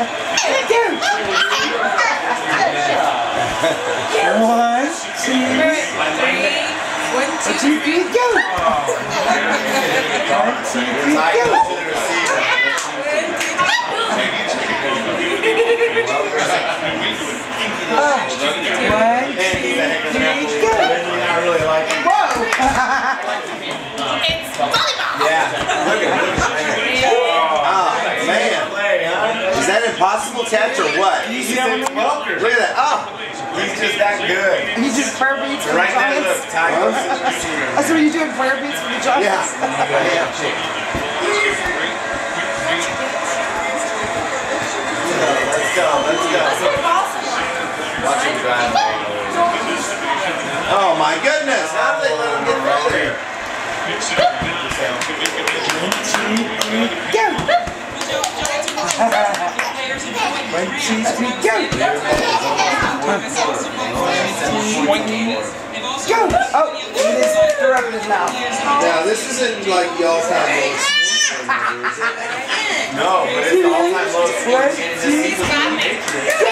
One, two, three, go! 1, 2, 3, go! It's volleyball! Yeah. Look at it. Oh, man. Is that impossible touch or what? You see that one? Look at that. Oh. He's just that good. He just prayer beats for the Right there, look. Giants. Tigers. That's what you doing, prayer beats for the Giants? Yeah. Let's go. Watch him drive. Oh my goodness! How did they let him get through there? 1, 2, 3, go! 1, 2, 3, go! 1, 2, 3, go! Oh, it is interrupted now. Now this isn't like y'all's time lowest. No, but it's the all-time lowest. 1, 2, 3, go!